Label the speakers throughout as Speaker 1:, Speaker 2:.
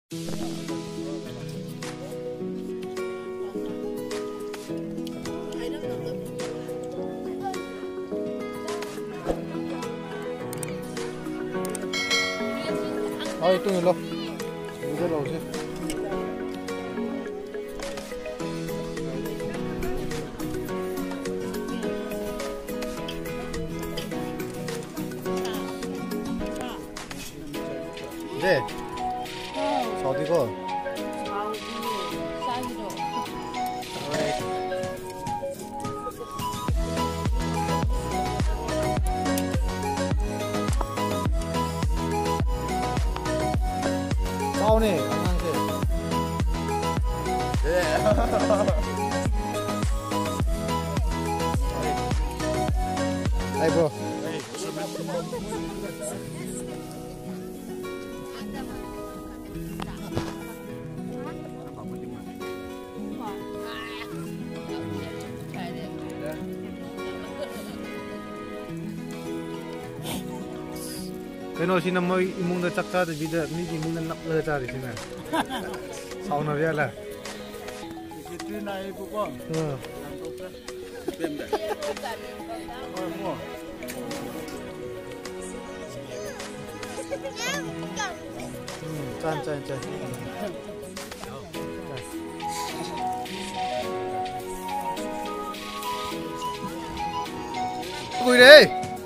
Speaker 1: Itu loh, udah loh sih. 네. 어디고?
Speaker 2: 사이로.
Speaker 1: 싸우네, 강남새. 네. 아이고. Keno sina mo imong na takta de bida mi imong na nakla ta ri sina. Sauna ria la.
Speaker 3: Itu na ibu ko. Bemda. Mo.
Speaker 1: 짠. Vui đi.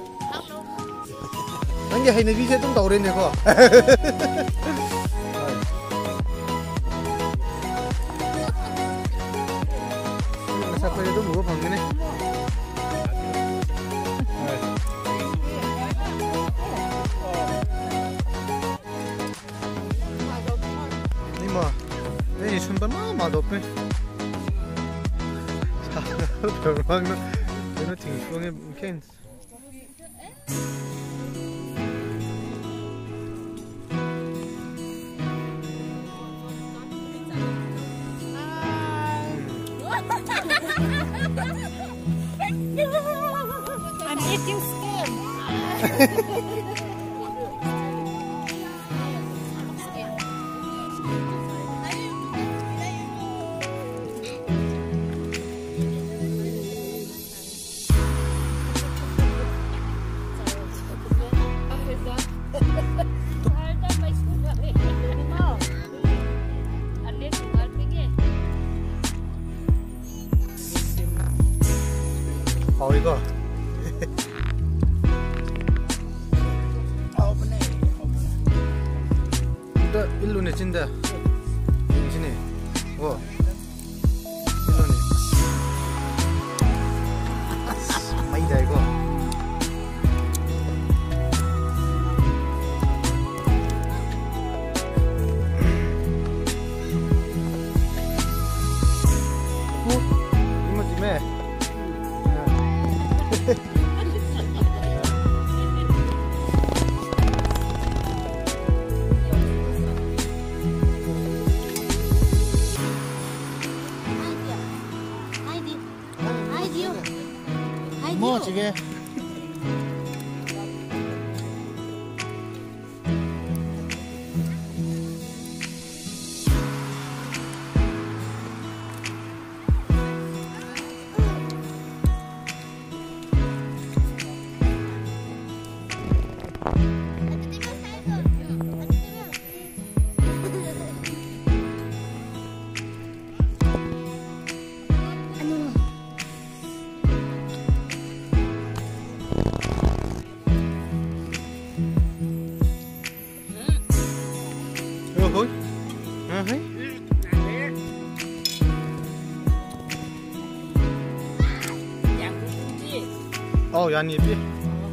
Speaker 1: Anh vậy hay này đi xe tung tàu lên này không? Sao quay tôi mua phòng cái này? Nhưng mà đây thì xuân mà đột này. Sao vâng nó chỉnh xuống em khen.
Speaker 2: I'm eating skin.
Speaker 1: 이거 또 일로네 진다 진네 와 일로네 마이다 이거 이모팀에 뭐 저게 thôi thấy anh nhịp đi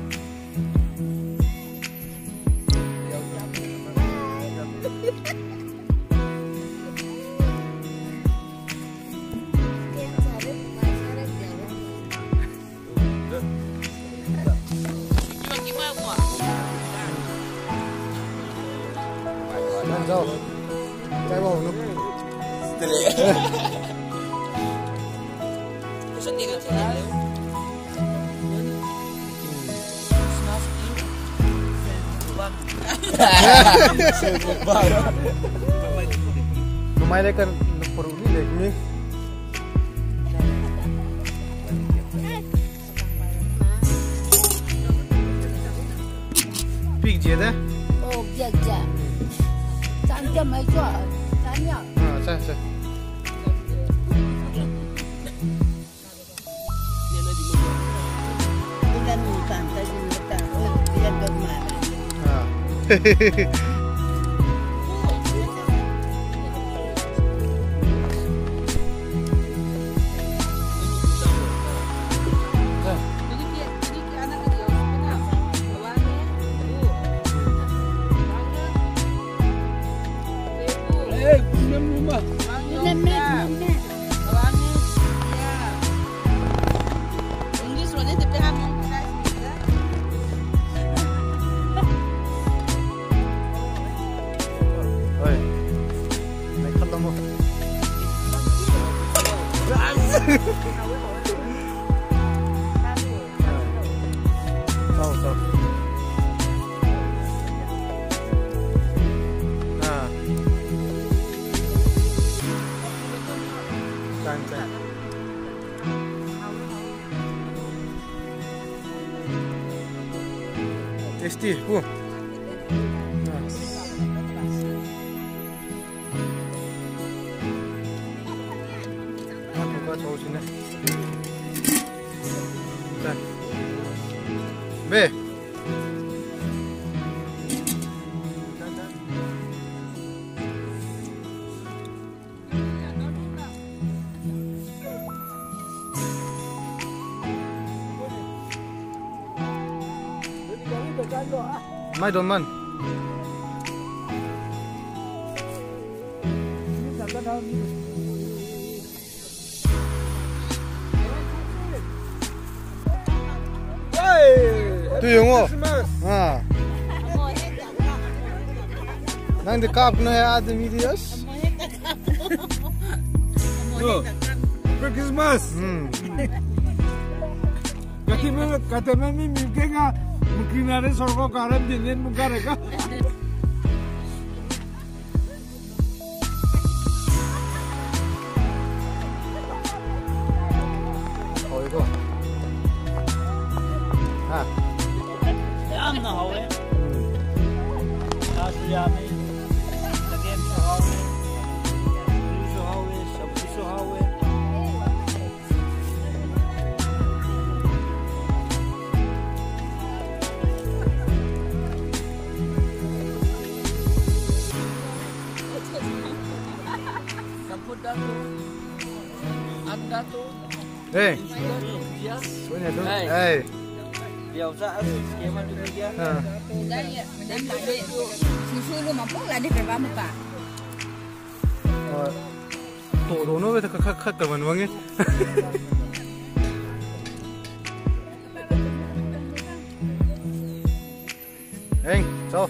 Speaker 1: Đâu? Cái bầu nó. mai lekan perlu ni lek ni. Pig je dah.
Speaker 2: Oh, dia. Cantik mai jual. Cantik.
Speaker 1: Saya.
Speaker 2: Kita ni pantai ni tak. Dia bermar.
Speaker 1: Tahu. Cantik. Tasty. Buka tahu sini. Dan. B. Mai don man. Tu yung mo. Nang dekap na ya adami dios.
Speaker 3: Christmas. Kata mami mungkin mungkin ada sorgo karam dinin muka reka.
Speaker 1: Oh itu.
Speaker 3: Am na hawe. Asliami. Lagyan sa hawe. Luso hawe, sabuso hawe. Anda tu.
Speaker 1: Hey. Punya tu. Hey.
Speaker 3: Biasa skema tu dia.
Speaker 2: Susu lu mampu lah dia berapa muka.
Speaker 1: Tuh no beta kak kaman wangi. Heng, ciao.